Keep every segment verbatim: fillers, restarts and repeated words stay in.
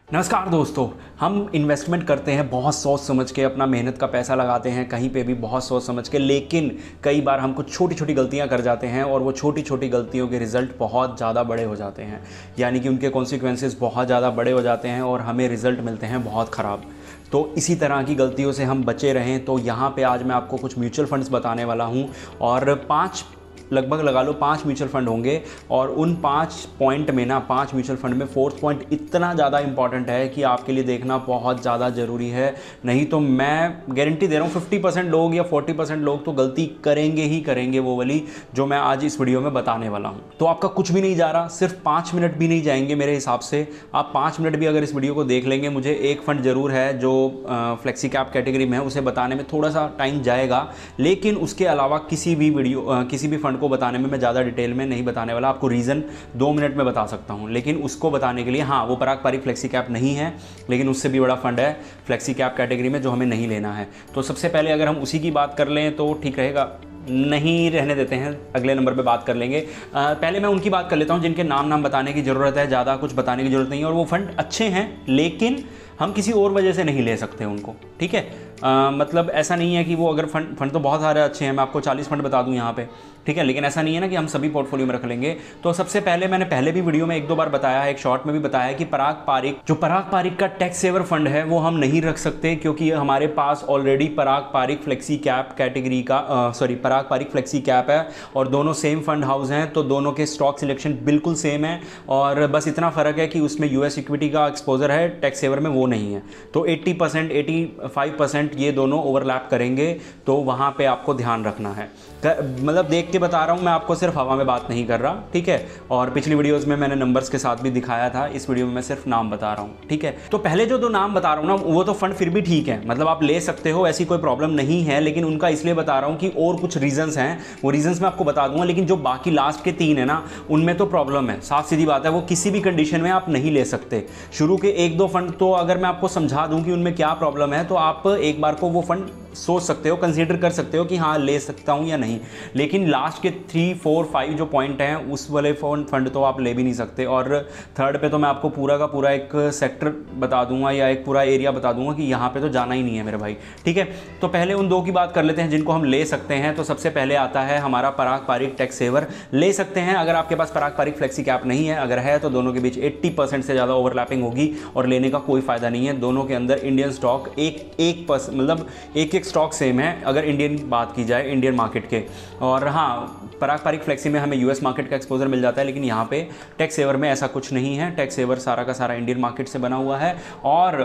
नमस्कार दोस्तों, हम इन्वेस्टमेंट करते हैं बहुत सोच समझ के, अपना मेहनत का पैसा लगाते हैं कहीं पे भी बहुत सोच समझ के, लेकिन कई बार हम कुछ छोटी छोटी गलतियां कर जाते हैं और वो छोटी छोटी गलतियों के रिज़ल्ट बहुत ज़्यादा बड़े हो जाते हैं, यानी कि उनके कॉन्सिक्वेंसेस बहुत ज़्यादा बड़े हो जाते हैं और हमें रिज़ल्ट मिलते हैं बहुत ख़राब। तो इसी तरह की गलतियों से हम बचे रहें तो यहाँ पे आज मैं आपको कुछ म्यूचुअल फंड्स बताने वाला हूँ और पाँच लगभग लगा लो पांच म्यूचुअल फंड होंगे और उन पांच पॉइंट में ना पांच म्यूचुअल फंड में फोर्थ पॉइंट इतना ज़्यादा इंपॉर्टेंट है कि आपके लिए देखना बहुत ज़्यादा ज़रूरी है। नहीं तो मैं गारंटी दे रहा हूँ फिफ्टी परसेंट लोग या फोर्टी परसेंट लोग तो गलती करेंगे ही करेंगे, वो वाली जो मैं आज इस वीडियो में बताने वाला हूँ। तो आपका कुछ भी नहीं जा रहा, सिर्फ पाँच मिनट भी नहीं जाएंगे मेरे हिसाब से। आप पाँच मिनट भी अगर इस वीडियो को देख लेंगे, मुझे एक फंड ज़रूर है जो फ्लेक्सी कैप कैटेगरी में है, उसे बताने में थोड़ा सा टाइम जाएगा, लेकिन उसके अलावा किसी भी वीडियो किसी भी फंड को बताने में मैं ज़्यादा डिटेल में नहीं बताने वाला। आपको रीज़न दो मिनट में बता सकता हूं, लेकिन उसको बताने के लिए हाँ, वो पराग पारिक फ्लेक्सी कैप नहीं है, लेकिन उससे भी बड़ा फंड है फ्लेक्सी कैप कैटेगरी में जो हमें नहीं लेना है। तो सबसे पहले अगर हम उसी की बात कर लें तो ठीक रहेगा, नहीं रहने देते हैं, अगले नंबर पे बात कर लेंगे। आ, पहले मैं उनकी बात कर लेता हूं जिनके नाम नाम बताने की ज़रूरत है, ज़्यादा कुछ बताने की ज़रूरत नहीं है और वो फंड अच्छे हैं, लेकिन हम किसी और वजह से नहीं ले सकते उनको। ठीक है, आ, मतलब ऐसा नहीं है कि वो अगर फंड फंड तो बहुत सारे अच्छे हैं, मैं आपको चालीस फंड बता दूं यहाँ पे, ठीक है, लेकिन ऐसा नहीं है ना कि हम सभी पोर्टफोलियो में रख लेंगे। तो सबसे पहले मैंने पहले भी वीडियो में एक दो बार बताया है, एक शॉर्ट में भी बताया है कि पराग पारिक जो पराग पारिक का टैक्स सेवर फंड है वो हम नहीं रख सकते, क्योंकि हमारे पास already Parag Parikh flexi cap category का sorry Parag Parikh flexi cap है और दोनों सेम फंड हाउस हैं, तो दोनों के स्टॉक सिलेक्शन बिल्कुल सेम है और बस इतना फ़र्क है कि उसमें यूएस इक्विटी का एक्सपोजर है, टैक्स सेवर में वो नहीं है। तो अस्सी परसेंट पचासी परसेंट ये दोनों ओवरलैप करेंगे, तो वहाँ पे आपको ध्यान रखना है। मतलब देख के बता रहा हूँ मैं आपको, सिर्फ हवा में बात नहीं कर रहा, ठीक है। और पिछली वीडियोस में मैंने नंबर्स के साथ भी दिखाया था, इस वीडियो में मैं सिर्फ नाम बता रहा हूँ, ठीक है। तो पहले जो दो नाम बता रहा हूँ ना, वो तो फंड फिर भी ठीक है, मतलब आप ले सकते हो, ऐसी कोई प्रॉब्लम नहीं है, लेकिन उनका इसलिए बता रहा हूँ कि और कुछ रीजंस हैं, वो रीजंस मैं आपको बता दूंगा। लेकिन जो बाकी लास्ट के तीन है ना, उनमें तो प्रॉब्लम है, साफ सीधी बात है, वो किसी भी कंडीशन में आप नहीं ले सकते। शुरू के एक दो फंड तो अगर मैं आपको समझा दूं कि उनमें क्या प्रॉब्लम है, तो आप एक बार को वो फंड सोच सकते हो, कंसीडर कर सकते हो कि हाँ ले सकता हूँ या नहीं। लेकिन लास्ट के थ्री फोर फाइव जो पॉइंट हैं, उस वाले फंड तो आप ले भी नहीं सकते। और थर्ड पे तो मैं आपको पूरा का पूरा एक सेक्टर बता दूंगा या एक पूरा एरिया बता दूंगा कि यहाँ पे तो जाना ही नहीं है मेरे भाई, ठीक है। तो पहले उन दो की बात कर लेते हैं जिनको हम ले सकते हैं। तो सबसे पहले आता है हमारा पराग पारिक टैक्स सेवर, ले सकते हैं अगर आपके पास पराग पारिक फ्लेक्सी कैप नहीं है। अगर है तो दोनों के बीच अस्सी परसेंट से ज़्यादा ओवरलैपिंग होगी और लेने का कोई फायदा नहीं है। दोनों के अंदर इंडियन स्टॉक एक एक परसेंट मतलब एक एक स्टॉक सेम है अगर इंडियन बात की जाए, इंडियन मार्केट के। और हाँ, पराग पारिक फ्लेक्सी में हमें यूएस मार्केट का एक्सपोजर मिल जाता है, लेकिन यहाँ पे टैक्स सेवर में ऐसा कुछ नहीं है। टैक्स सेवर सारा का सारा इंडियन मार्केट से बना हुआ है और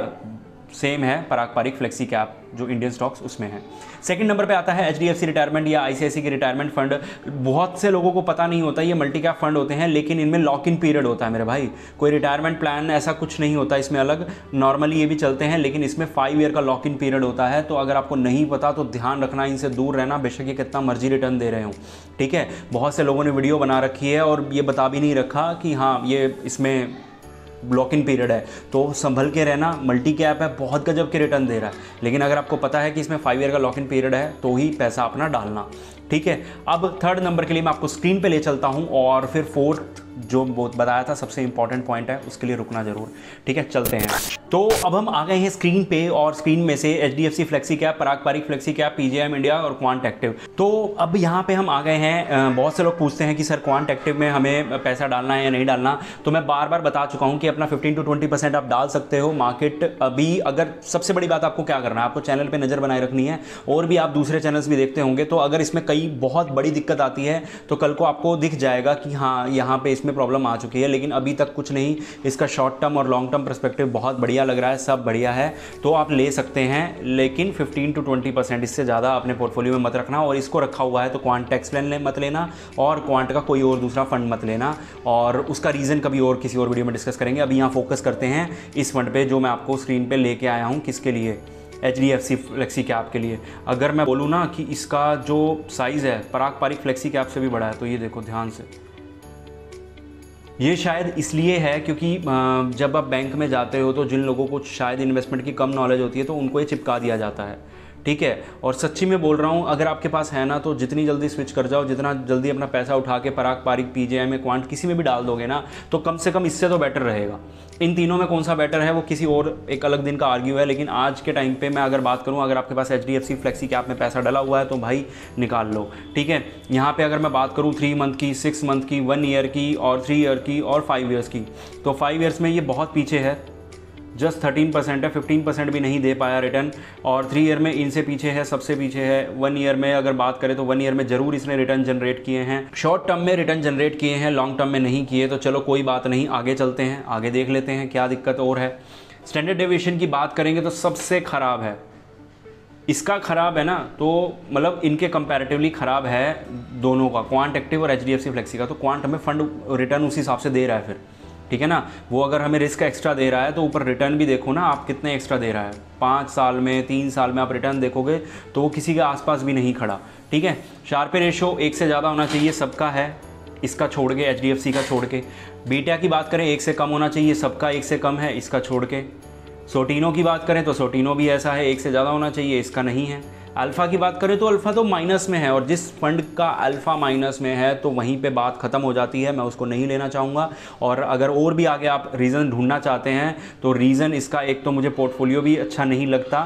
सेम है पराग पारिक फ्लेक्सी कैप जो इंडियन स्टॉक्स उसमें है। सेकंड नंबर पे आता है एचडीएफसी रिटायरमेंट या आईसीआईसी के रिटायरमेंट फंड। बहुत से लोगों को पता नहीं होता ये मल्टी कैप फंड होते हैं, लेकिन इनमें लॉक इन पीरियड होता है मेरे भाई। कोई रिटायरमेंट प्लान ऐसा कुछ नहीं होता इसमें अलग, नॉर्मली ये भी चलते हैं, लेकिन इसमें फाइव ईयर का लॉक इन पीरियड होता है। तो अगर आपको नहीं पता तो ध्यान रखना, इनसे दूर रहना, बेशक ये कितना मर्जी रिटर्न दे रहे हो, ठीक है। बहुत से लोगों ने वीडियो बना रखी है और ये बता भी नहीं रखा कि हाँ ये इसमें ब्लॉक इन पीरियड है, तो संभल के रहना। मल्टी कैप है, बहुत गजब के रिटर्न दे रहा है, लेकिन अगर आपको पता है कि इसमें फाइव ईयर का लॉक इन पीरियड है तो ही पैसा अपना डालना, ठीक है। अब थर्ड नंबर के लिए मैं आपको स्क्रीन पे ले चलता हूं और फिर फोर्थ जो बहुत बताया था सबसे इंपॉर्टेंट पॉइंट है, उसके लिए रुकना जरूर, ठीक है। चलते हैं। तो अब हम आ गए हैं स्क्रीन पे और स्क्रीन में से HDFC flexi cap, Parag Parikh flexi cap, PGIM India और क्वांट एक्टिव। तो अब यहाँ पे हम आ गए हैं। बहुत से लोग पूछते हैं कि सर क्वांट एक्टिव में हमें पैसा डालना है या नहीं डालना, तो मैं बार बार बता चुका हूँ कि अपना फिफ्टीन टू ट्वेंटी परसेंट आप डाल सकते हो। मार्केट अभी अगर सबसे बड़ी बात आपको क्या करना है, आपको चैनल पर नजर बनाए रखनी है और भी आप दूसरे चैनल्स भी देखते होंगे, तो अगर इसमें कई बहुत बड़ी दिक्कत आती है तो कल को आपको दिख जाएगा कि हाँ यहाँ पे इसमें प्रॉब्लम आ चुकी है, लेकिन अभी तक कुछ नहीं। इसका शॉर्ट टर्म और लॉन्ग टर्म पर्सपेक्टिव बहुत बढ़िया लग रहा है, सब बढ़िया है, तो आप ले सकते हैं, लेकिन फिफ्टीन टू ट्वेंटी परसेंट, इससे ज़्यादा अपने पोर्टफोलियो में मत रखना। और इसको रखा हुआ है तो क्वांट टैक्स प्लान मत लेना और क्वांट का कोई और दूसरा फंड मत लेना, और उसका रीज़न कभी और किसी और वीडियो में डिस्कस करेंगे। अभी यहाँ फोकस करते हैं इस फंड पे जो मैं आपको स्क्रीन पे लेके आया हूँ। किसके लिए? एचडीएफसी फ्लेक्सी कैप के लिए। अगर मैं बोलूँ ना कि इसका जो साइज़ है पराग पारिक फ्लेक्सी कैप से भी बड़ा है, तो ये देखो ध्यान से, ये शायद इसलिए है क्योंकि जब आप बैंक में जाते हो तो जिन लोगों को शायद इन्वेस्टमेंट की कम नॉलेज होती है तो उनको ये चिपका दिया जाता है, ठीक है। और सच्ची में बोल रहा हूँ, अगर आपके पास है ना तो जितनी जल्दी स्विच कर जाओ, जितना जल्दी अपना पैसा उठा के पराग पारिक पीजीआई में क्वांट किसी में भी डाल दोगे ना, तो कम से कम इससे तो बेटर रहेगा। इन तीनों में कौन सा बेटर है वो किसी और एक अलग दिन का आर्ग्यू है, लेकिन आज के टाइम पे मैं अगर बात करूँ, अगर आपके पास H D F C flexi cap में पैसा डला हुआ है तो भाई निकाल लो, ठीक है। यहाँ पे अगर मैं बात करूँ थ्री मंथ की, सिक्स मंथ की, वन ईयर की और थ्री ईयर की और फाइव ईयर्स की, तो फाइव ईयर्स में ये बहुत पीछे है, जस्ट थर्टीन परसेंट है, फिफ्टीन परसेंट भी नहीं दे पाया रिटर्न। और थ्री ईयर में इनसे पीछे है, सबसे पीछे है। वन ईयर में अगर बात करें तो वन ईयर में ज़रूर इसने रिटर्न जनरेट किए हैं, शॉर्ट टर्म में रिटर्न जनरेट किए हैं, लॉन्ग टर्म में नहीं किए। तो चलो कोई बात नहीं, आगे चलते हैं, आगे देख लेते हैं क्या दिक्कत और है। स्टैंडर्ड डेविएशन की बात करेंगे तो सबसे ख़राब है, इसका ख़राब है ना, तो मतलब इनके कंपैरेटिवली ख़राब है दोनों का, क्वांट एक्टिव और H D F C flexi का। तो क्वांट हमें फंड रिटर्न उस हिसाब से दे रहा है फिर, ठीक है ना। वो अगर हमें रिस्क एक्स्ट्रा दे रहा है तो ऊपर रिटर्न भी देखो ना आप कितने एक्स्ट्रा दे रहा है। पाँच साल में, तीन साल में आप रिटर्न देखोगे तो वो किसी के आसपास भी नहीं खड़ा, ठीक है। शार्पे रेशो एक से ज़्यादा होना चाहिए, सबका है, इसका छोड़ के, एच डी एफ सी का छोड़ के। बीटा की बात करें एक से कम होना चाहिए, सबका एक से कम है, इसका छोड़ के। सोटिनो की बात करें तो सोटिनो भी ऐसा है, एक से ज़्यादा होना चाहिए, इसका नहीं है। अल्फ़ा की बात करें तो अल्फ़ा तो माइनस में है, और जिस फंड का अल्फ़ा माइनस में है तो वहीं पे बात ख़त्म हो जाती है, मैं उसको नहीं लेना चाहूँगा। और अगर और भी आगे आप रीज़न ढूंढना चाहते हैं तो रीज़न इसका, एक तो मुझे पोर्टफोलियो भी अच्छा नहीं लगता,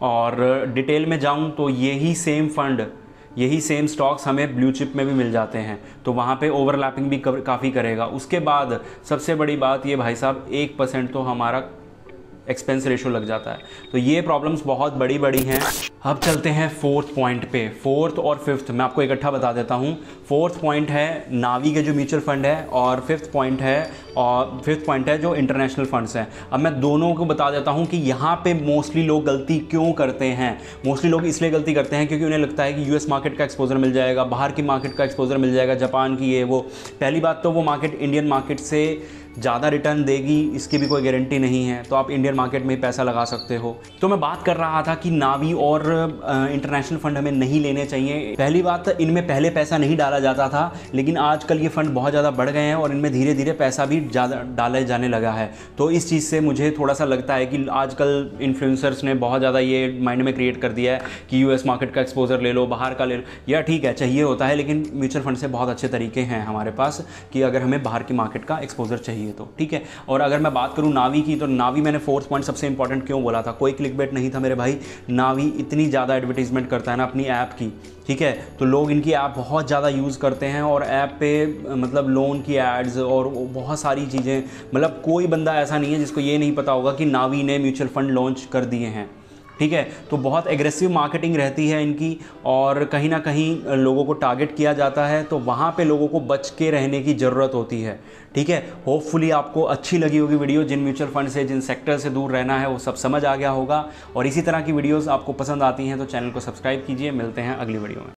और डिटेल में जाऊँ तो यही सेम फंड, यही सेम स्टॉक्स हमें ब्लू चिप में भी मिल जाते हैं, तो वहाँ पे ओवरलैपिंग भी काफ़ी करेगा। उसके बाद सबसे बड़ी बात ये भाई साहब, एक परसेंट तो हमारा एक्सपेंस रेशो लग जाता है, तो ये प्रॉब्लम्स बहुत बड़ी बड़ी हैं। अब चलते हैं फोर्थ पॉइंट पे। फोर्थ और फिफ्थ मैं आपको इकट्ठा बता देता हूँ। फोर्थ पॉइंट है नावी के जो म्यूचुअल फंड है, और फिफ्थ पॉइंट है और फिफ्थ पॉइंट है जो इंटरनेशनल फंड्स हैं। अब मैं दोनों को बता देता हूँ कि यहाँ पे मोस्टली लोग गलती क्यों करते हैं। मोस्टली लोग इसलिए गलती करते हैं क्योंकि उन्हें लगता है कि यूएस मार्केट का एक्सपोजर मिल जाएगा, बाहर की मार्केट का एक्सपोजर मिल जाएगा, जापान की ये वो। पहली बात तो वो मार्केट इंडियन मार्केट से ज़्यादा रिटर्न देगी, इसकी भी कोई गारंटी नहीं है, तो आप इंडियन मार्केट में ही पैसा लगा सकते हो। तो मैं बात कर रहा था कि नावी और इंटरनेशनल फंड हमें नहीं लेने चाहिए। पहली बात, इनमें पहले पैसा नहीं डाला जाता था, लेकिन आजकल ये फंड बहुत ज़्यादा बढ़ गए हैं और इनमें धीरे धीरे पैसा भी ज़्यादा डाले जाने लगा है। तो इस चीज़ से मुझे थोड़ा सा लगता है कि आजकल इन्फ्लुएंसर्स ने बहुत ज़्यादा ये माइंड में क्रिएट कर दिया है कि यूएस मार्केट का एक्सपोजर ले लो, बाहर का ले लो। या ठीक है, चाहिए होता है, लेकिन म्यूचुअल फंड से बहुत अच्छे तरीके हैं हमारे पास कि अगर हमें बाहर की मार्केट का एक्सपोजर चाहिए तो, ठीक है। और अगर मैं बात करूं नावी की, तो नावी मैंने फोर्थ पॉइंट सबसे इंपॉर्टेंट क्यों बोला था, कोई क्लिकबेट नहीं था मेरे भाई। नावी इतनी ज़्यादा एडवर्टीजमेंट करता है ना अपनी ऐप की, ठीक है, तो लोग इनकी ऐप बहुत ज़्यादा यूज़ करते हैं, और ऐप पे मतलब लोन की एड्स और बहुत सारी चीज़ें, मतलब कोई बंदा ऐसा नहीं है जिसको ये नहीं पता होगा कि नावी ने म्यूचुअल फंड लॉन्च कर दिए हैं, ठीक है। तो बहुत एग्रेसिव मार्केटिंग रहती है इनकी, और कहीं ना कहीं लोगों को टारगेट किया जाता है, तो वहाँ पे लोगों को बच के रहने की ज़रूरत होती है, ठीक है। होपफुली आपको अच्छी लगी होगी वीडियो। जिन म्यूचुअल फंड से, जिन सेक्टर से दूर रहना है वो सब समझ आ गया होगा, और इसी तरह की वीडियोस आपको पसंद आती हैं तो चैनल को सब्सक्राइब कीजिए। मिलते हैं अगली वीडियो में।